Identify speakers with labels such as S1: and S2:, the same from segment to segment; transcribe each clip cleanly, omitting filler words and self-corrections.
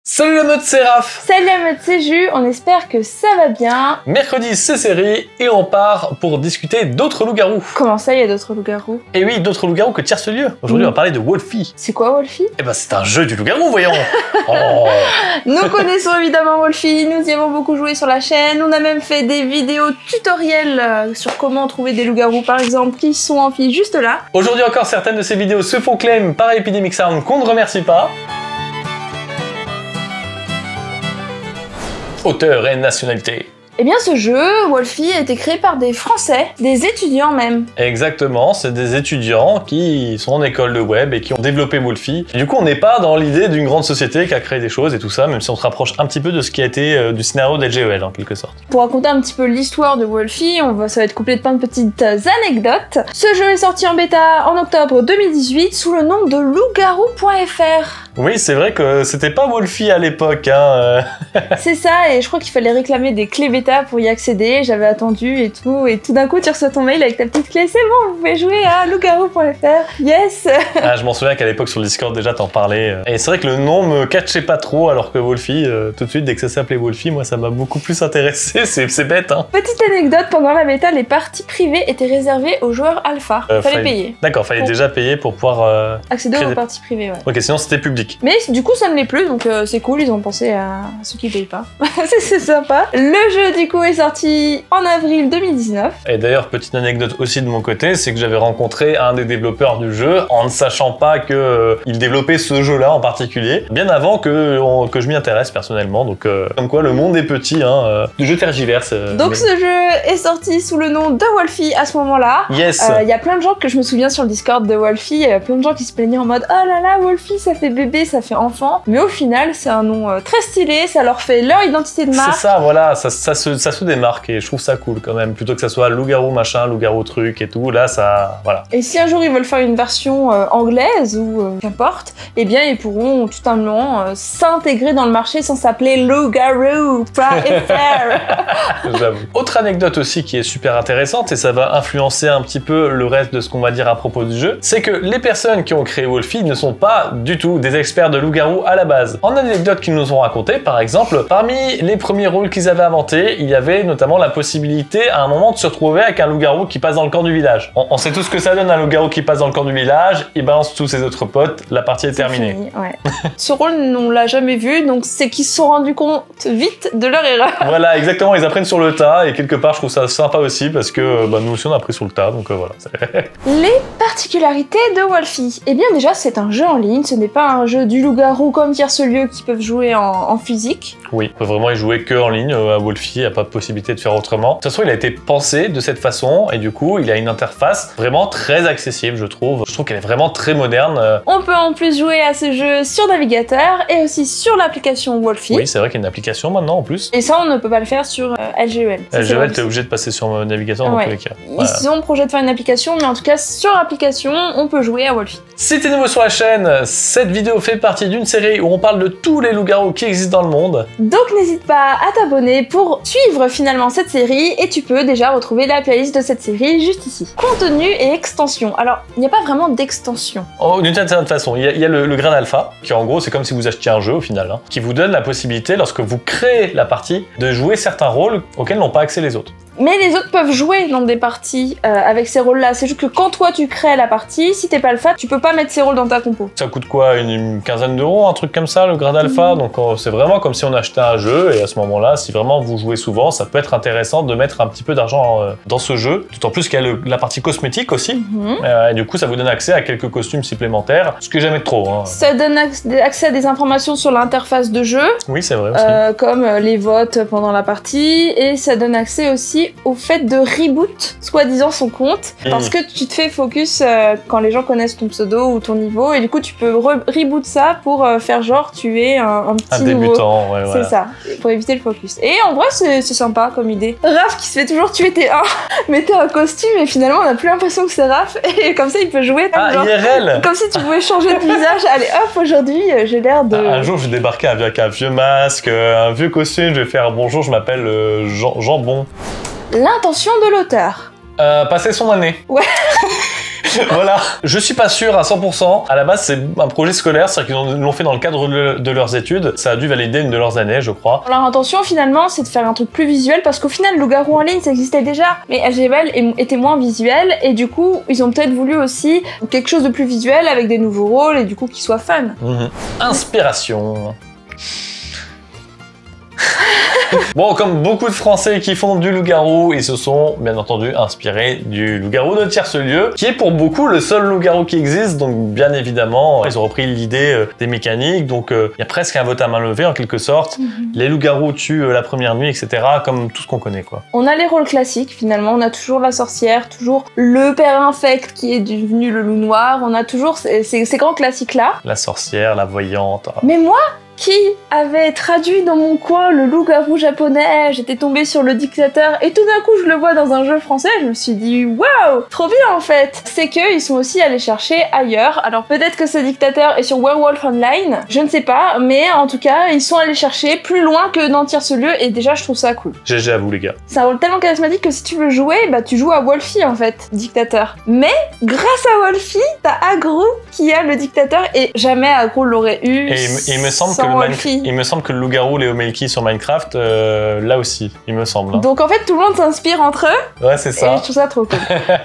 S1: Salut la meute, c'est Raph.
S2: Salut la meute, c'est Jus, on espère que ça va bien.
S1: Mercredi, c'est série et on part pour discuter d'autres loups-garous.
S2: Comment ça, il y a d'autres loups-garous?
S1: Et oui, d'autres loups-garous que tierce-lieu. Aujourd'hui, on va parler de Wolfie.
S2: C'est quoi Wolfie?
S1: Eh ben, c'est un jeu du loup-garou, voyons. Oh.
S2: Nous connaissons évidemment Wolfie, nous y avons beaucoup joué sur la chaîne. On a même fait des vidéos tutoriels sur comment trouver des loups-garous, par exemple, qui sont en file juste là.
S1: Aujourd'hui encore, certaines de ces vidéos se font claim par Epidemic Sound qu'on ne remercie pas. Auteur et nationalité.
S2: Eh bien ce jeu, Wolfie, a été créé par des Français, des étudiants même.
S1: Exactement, c'est des étudiants qui sont en école de web et qui ont développé Wolfie. Et du coup, on n'est pas dans l'idée d'une grande société qui a créé des choses et tout ça, même si on se rapproche un petit peu de ce qui a été du scénario d'LGEL en quelque sorte.
S2: Pour raconter un petit peu l'histoire de Wolfie, ça va être couplé de plein de petites anecdotes. Ce jeu est sorti en bêta en octobre 2018 sous le nom de loup-garou.fr.
S1: Oui, c'est vrai que c'était pas Wolfie à l'époque, hein.
S2: C'est ça, et je crois qu'il fallait réclamer des clés bêta pour y accéder. J'avais attendu et tout d'un coup tu reçois ton mail avec ta petite clé, c'est bon, vous pouvez jouer à loup-garou.fr. Yes.
S1: Ah, je m'en souviens qu'à l'époque sur le Discord déjà t'en parlais. Et c'est vrai que le nom me catchait pas trop, alors que Wolfie, tout de suite dès que ça s'appelait Wolfie, moi ça m'a beaucoup plus intéressé. C'est bête, hein.
S2: Petite anecdote, pendant la bêta, les parties privées étaient réservées aux joueurs alpha. Fallait payer.
S1: D'accord, fallait déjà payer pour pouvoir
S2: accéder aux parties privées, ouais.
S1: Ok, sinon c'était public.
S2: Mais du coup ça ne l'est plus, donc c'est cool, ils ont pensé à ceux qui payent pas. C'est sympa. Le jeu du coup est sorti en avril 2019.
S1: Et d'ailleurs, petite anecdote aussi de mon côté, c'est que j'avais rencontré un des développeurs du jeu en ne sachant pas qu'il développait ce jeu-là en particulier, bien avant que je m'y intéresse personnellement. Donc comme quoi le monde est petit, hein, le jeu tergiverse.
S2: Donc ce jeu est sorti sous le nom de Wolfie à ce moment-là.
S1: Yes.
S2: Il y a plein de gens que je me souviens sur le Discord de Wolfie, il y a plein de gens qui se plaignaient en mode oh là là, Wolfie ça fait bébé, ça fait enfant. Mais au final c'est un nom très stylé, ça leur fait leur identité de marque.
S1: C'est ça, voilà, ça se démarque et je trouve ça cool quand même, plutôt que ça soit loup-garou machin, loup-garou truc et tout, là ça, voilà.
S2: Et si un jour ils veulent faire une version anglaise ou qu'importe, eh bien ils pourront tout simplement s'intégrer dans le marché sans s'appeler loup-garou.fr.
S1: J'avoue. Autre anecdote aussi qui est super intéressante et ça va influencer un petit peu le reste de ce qu'on va dire à propos du jeu, c'est que les personnes qui ont créé Wolfie ne sont pas du tout des experts de loup-garou à la base. En anecdote qu'ils nous ont raconté, par exemple, parmi les premiers rôles qu'ils avaient inventés, il y avait notamment la possibilité à un moment de se retrouver avec un loup-garou qui passe dans le camp du village. On sait tout ce que ça donne un loup-garou qui passe dans le camp du village, il balance tous ses autres potes, la partie est terminée.
S2: Fini, ouais. Ce rôle, on l'a jamais vu, donc c'est qu'ils se sont rendus compte vite de leur erreur.
S1: Voilà, exactement, ils apprennent sur le tas et quelque part je trouve ça sympa aussi parce que nous aussi on a appris sur le tas, donc voilà.
S2: Les particularités de Wolfie. Eh bien déjà c'est un jeu en ligne, ce n'est pas un jeu du loup-garou comme tierce-lieu qui peuvent jouer en physique.
S1: Oui, on peut vraiment y jouer que en ligne, à Wolfie, il n'y a pas de possibilité de faire autrement. De toute façon, il a été pensé de cette façon et du coup, il a une interface vraiment très accessible, je trouve. Je trouve qu'elle est vraiment très moderne.
S2: On peut en plus jouer à ce jeu sur navigateur et aussi sur l'application Wolfie.
S1: Oui, c'est vrai qu'il y a une application maintenant en plus.
S2: Et ça, on ne peut pas le faire sur LGEL.
S1: LGEL, t'es obligé de passer sur navigateur dans tous les cas.
S2: Voilà. Ils ont projet de faire une application, mais en tout cas, sur l'application, on peut jouer à Wolfie.
S1: Si t'es nouveau sur la chaîne, cette vidéo fait partie d'une série où on parle de tous les loups-garous qui existent dans le monde.
S2: Donc n'hésite pas à t'abonner pour suivre finalement cette série et tu peux déjà retrouver la playlist de cette série juste ici. Contenu et extension. Alors, il n'y a pas vraiment d'extension.
S1: Oh, d'une certaine façon, il y a le grade alpha, qui en gros c'est comme si vous achetiez un jeu au final, hein, qui vous donne la possibilité, lorsque vous créez la partie, de jouer certains rôles auxquels n'ont pas accès les autres.
S2: Mais les autres peuvent jouer dans des parties avec ces rôles-là. C'est juste que quand toi tu crées la partie, si t'es pas alpha, tu peux pas mettre ces rôles dans ta compo.
S1: Ça coûte quoi, une quinzaine d'euros, un truc comme ça, le grade alpha. Donc c'est vraiment comme si on achetait un jeu et à ce moment-là, si vraiment vous jouez souvent, ça peut être intéressant de mettre un petit peu d'argent dans ce jeu. D'autant plus qu'il y a la partie cosmétique aussi. Et du coup, ça vous donne accès à quelques costumes supplémentaires, ce qui est jamais trop. Hein.
S2: Ça donne accès à des informations sur l'interface de jeu.
S1: Oui, c'est vrai aussi.
S2: Comme les votes pendant la partie. Et ça donne accès aussi au fait de reboot, soi-disant, son compte, parce que tu te fais focus quand les gens connaissent ton pseudo ou ton niveau, et du coup tu peux reboot ça pour faire genre tu es un petit nouveau.
S1: Débutant, ouais, voilà.
S2: C'est ça, pour éviter le focus. Et en vrai c'est sympa comme idée. Raph qui se fait toujours tuer T1, mettez un costume et finalement on n'a plus l'impression que c'est Raph, et comme ça il peut jouer comme genre,
S1: IRL.
S2: Comme si tu pouvais changer de visage. Allez hop, aujourd'hui j'ai l'air de...
S1: Un jour je vais débarquer avec un vieux masque, un vieux costume, je vais faire bonjour, je m'appelle Jambon.
S2: L'intention de l'auteur.
S1: Passer son année.
S2: Ouais.
S1: Voilà. Je suis pas sûr à 100%. À la base, c'est un projet scolaire, c'est-à-dire qu'ils l'ont fait dans le cadre de leurs études. Ça a dû valider une de leurs années, je crois.
S2: Leur intention, finalement, c'est de faire un truc plus visuel, parce qu'au final, Loup-garou en ligne, ça existait déjà. Mais LGBL était moins visuel, et du coup, ils ont peut-être voulu aussi quelque chose de plus visuel, avec des nouveaux rôles, et du coup, qui soit fun.
S1: Inspiration. Bon, comme beaucoup de Français qui font du loup-garou, ils se sont bien entendu inspirés du loup-garou de Tierce-Lieu, qui est pour beaucoup le seul loup-garou qui existe, donc bien évidemment, ils ont repris l'idée des mécaniques, donc il y a presque un vote à main levée en quelque sorte. Les loups-garous tuent la première nuit, etc., comme tout ce qu'on connaît, quoi.
S2: On a les rôles classiques, finalement, on a toujours la sorcière, toujours le père infect qui est devenu le loup noir, on a toujours ces grands classiques-là.
S1: La sorcière, la voyante...
S2: Mais moi, qui avait traduit dans mon coin le loup-garou japonais, j'étais tombée sur le dictateur et tout d'un coup je le vois dans un jeu français, je me suis dit waouh, trop bien en fait. C'est qu'ils sont aussi allés chercher ailleurs, alors peut-être que ce dictateur est sur Werewolf Online, je ne sais pas, mais en tout cas ils sont allés chercher plus loin que dans Tierce-Lieu et déjà je trouve ça cool.
S1: GG à vous les gars.
S2: C'est un rôle tellement charismatique que si tu veux jouer, bah tu joues à Wolfie en fait, dictateur. Mais grâce à Wolfie, t'as Agro qui a le dictateur et jamais Agro l'aurait eu.
S1: Et il me semble que il me semble que le loup-garou Léo Melki sur Minecraft, là aussi, il me semble. Hein.
S2: Donc en fait, tout le monde s'inspire entre eux.
S1: Ouais, c'est ça.
S2: Et je trouve ça trop cool.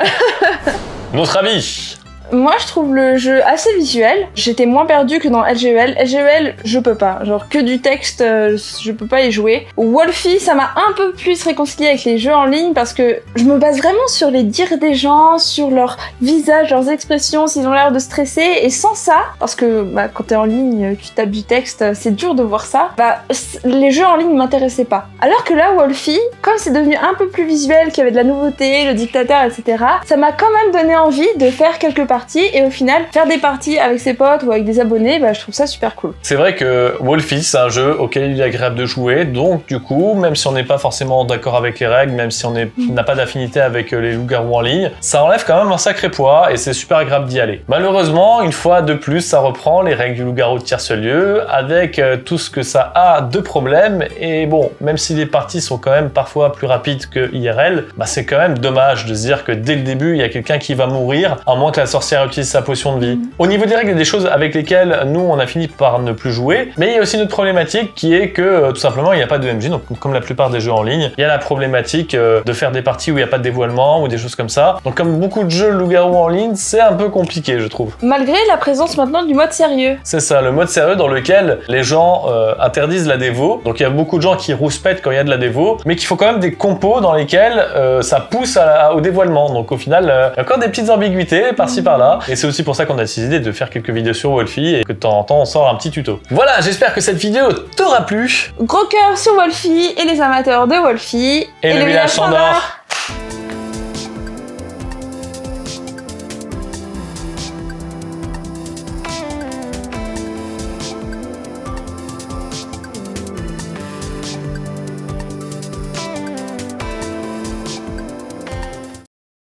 S1: Notre avis.
S2: Moi, je trouve le jeu assez visuel. J'étais moins perdue que dans LGEL. LGEL, je peux pas. Genre, que du texte, je peux pas y jouer. Wolfie, ça m'a un peu plus réconciliée avec les jeux en ligne parce que je me base vraiment sur les dires des gens, sur leur visage, leurs expressions, s'ils ont l'air de stresser. Et sans ça, parce que bah, quand t'es en ligne, tu tapes du texte, c'est dur de voir ça. Bah, les jeux en ligne m'intéressaient pas. Alors que là, Wolfie, comme c'est devenu un peu plus visuel, qu'il y avait de la nouveauté, le dictateur, etc., ça m'a quand même donné envie de faire quelques parties et au final faire des parties avec ses potes ou avec des abonnés, bah, je trouve ça super cool.
S1: C'est vrai que Wolfie c'est un jeu auquel il est agréable de jouer, donc du coup même si on n'est pas forcément d'accord avec les règles, même si on n'a pas d'affinité avec les loups-garous en ligne, ça enlève quand même un sacré poids et c'est super agréable d'y aller. Malheureusement une fois de plus ça reprend les règles du loup-garou de Tierce-Lieu avec tout ce que ça a de problèmes et bon même si les parties sont quand même parfois plus rapides que IRL, bah, c'est quand même dommage de se dire que dès le début il y a quelqu'un qui va mourir à moins que la sorcière utilise sa potion de vie. Au niveau des règles, il y a des choses avec lesquelles nous on a fini par ne plus jouer, mais il y a aussi une autre problématique qui est que tout simplement il n'y a pas de MJ, donc comme la plupart des jeux en ligne, il y a la problématique de faire des parties où il n'y a pas de dévoilement ou des choses comme ça. Donc comme beaucoup de jeux loup-garou en ligne, c'est un peu compliqué je trouve.
S2: Malgré la présence maintenant du mode sérieux.
S1: C'est ça, le mode sérieux dans lequel les gens interdisent la dévo, donc il y a beaucoup de gens qui rouspètent quand il y a de la dévo, mais qu'il faut quand même des compos dans lesquels ça pousse au dévoilement, donc au final il y a encore des petites ambiguïtés par-ci par-là. Et c'est aussi pour ça qu'on a décidé de faire quelques vidéos sur Wolfie et que de temps en temps on sort un petit tuto. Voilà, j'espère que cette vidéo t'aura plu.
S2: Gros cœur sur Wolfie et les amateurs de Wolfie
S1: et le village Chandor.